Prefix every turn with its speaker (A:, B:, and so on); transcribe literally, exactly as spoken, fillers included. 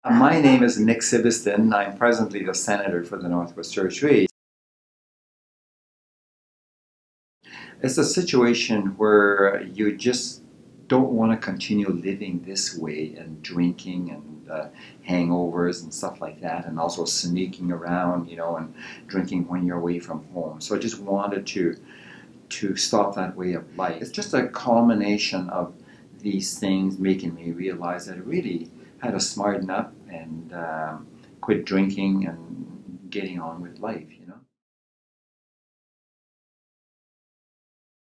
A: Uh, My name is Nick Sibbeston. I'm presently the senator for the Northwest Territories. It's a situation where you just don't want to continue living this way and drinking and uh, hangovers and stuff like that, and also sneaking around, you know, and drinking when you're away from home. So I just wanted to to stop that way of life. It's just a culmination of these things making me realize that I really had to smarten up and um, quit drinking and getting on with life, you know.